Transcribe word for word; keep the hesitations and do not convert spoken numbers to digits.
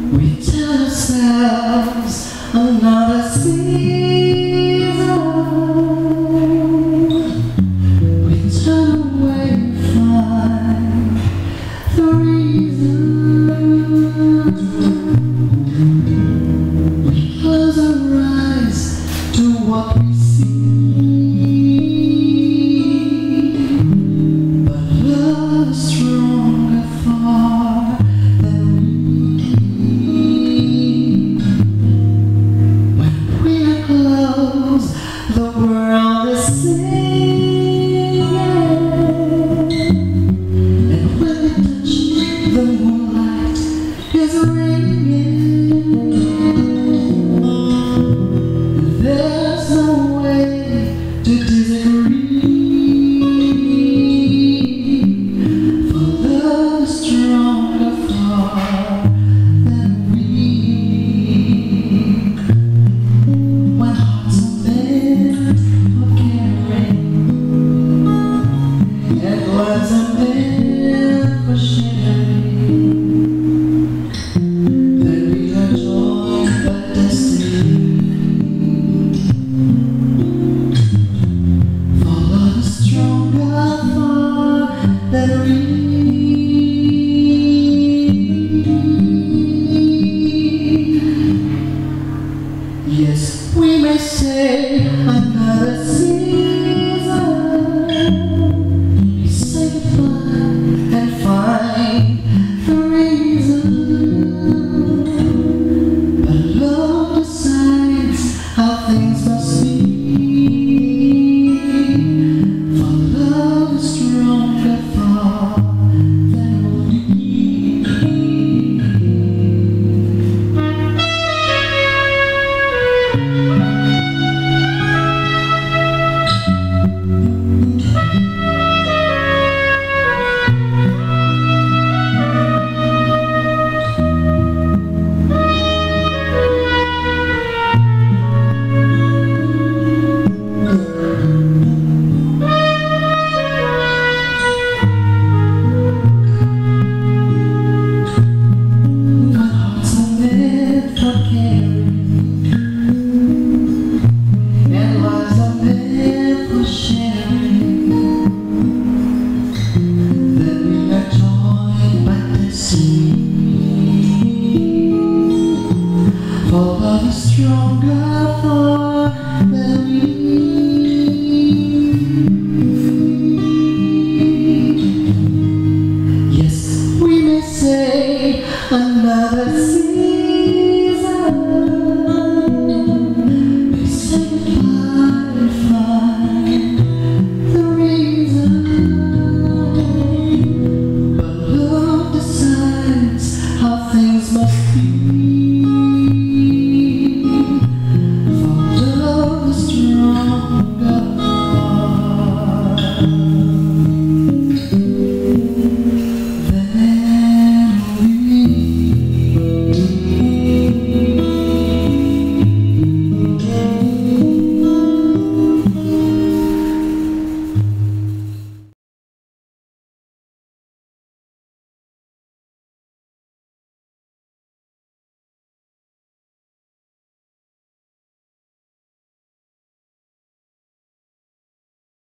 We tell ourselves another season. We turn away and find the reason. We close our eyes to what we see. But love is stronger far than we are close, the world is singing. And when we touch, the moonlight is ringing. There's no way to disagree, for love is stronger far than we. When hearts are meant for caring, and lives are meant for sharing, then we are joined by destiny. For love is stronger far than we. Yes, we may say another season. We say goodbye and find the reason. But love decides how things must be. For love is stronger far than we. For love is stronger far than we. Yes, we may say another season. We say goodbye and find the reason. But love decides how things must be.